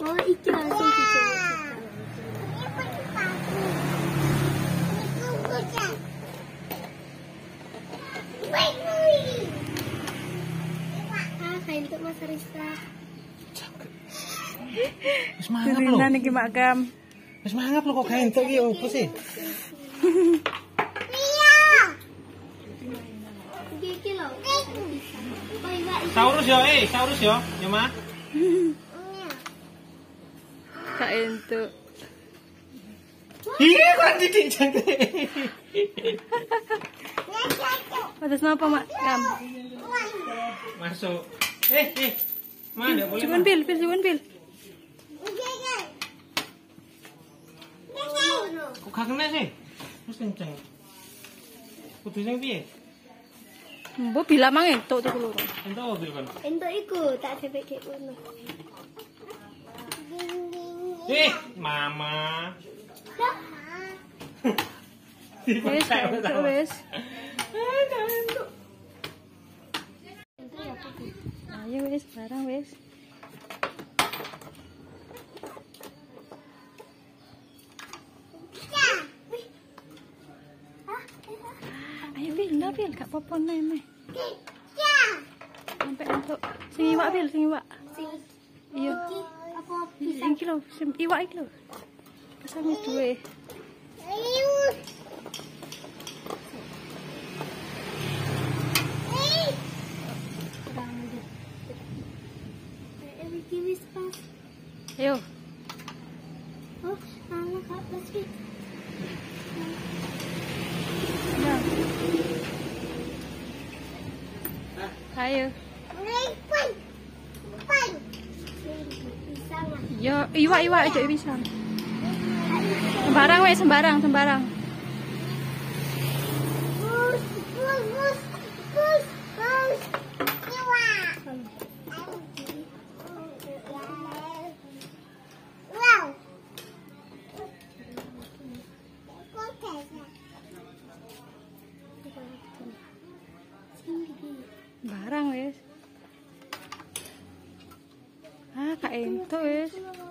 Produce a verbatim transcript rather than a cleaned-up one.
Oh, iki langsung dijawab. Ah, kain untuk Mas Rista. Wis mangap lho. Durinan iki Mak Gam. Wis mangap lho kok gak entuk iki opo sih? Iki lho. Oh, iya. Saurus yo, eh, saurus yo, yo mah. Gak entuk. Iya, kok didik jangkrik. Atas napa Mak Gam? Masuk. Eh, eh. Mana enggak boleh. Cuman pil, pil, cuman pil. Kok gak kena sih? Terus kenceng. Kudu sing piye? Mbok bilang mang entuk tuku loro. Entuk mobil kan. Entuk iku tak debek kek ngono. Eh, mama. Wis, entuk wis. Ayo wis, barang wis. Ayo pil, ndak pil, gak apa-apa neme. Sampai entuk. Sing iwak pil, sing iwak. Sing Iya. iki apa Sing iki lho, sing iwak iki lho. Pasang wis duwe. iki wis pas. Ayo. Oh, ala Kak Basri. Ya. Ayo. Yo, iwak-iwak aja pisang. Sembarang weh, sembarang, sembarang. Bus, bus, bus, bus, bus. Wow. Barang wes. Ah, kak entuk wes.